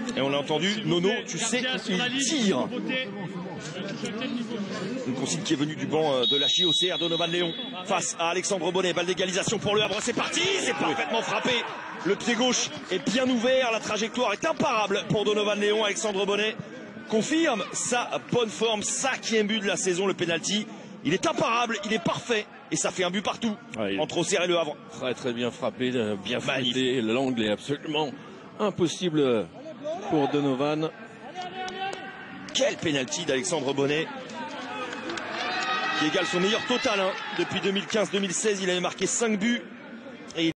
Et on l'a entendu, Nono, tu sais qu'il tire. Une consigne qui est venue du banc de la JOCR, Donovan Léon face à Alexandre Bonnet. Balle d'égalisation pour le Havre, c'est parti, c'est parfaitement frappé. Le pied gauche est bien ouvert, la trajectoire est imparable pour Donovan Léon. Alexandre Bonnet confirme sa bonne forme, 5e but de la saison, le penalty. Il est imparable, il est parfait et ça fait un but partout entre Auxerre et le Havre. Très bien frappé, bien frappé. L'angle est absolument impossible pour Donovan. Quel penalty d'Alexandre Bonnet qui égale son meilleur total. Depuis 2015-2016, il avait marqué 5 buts.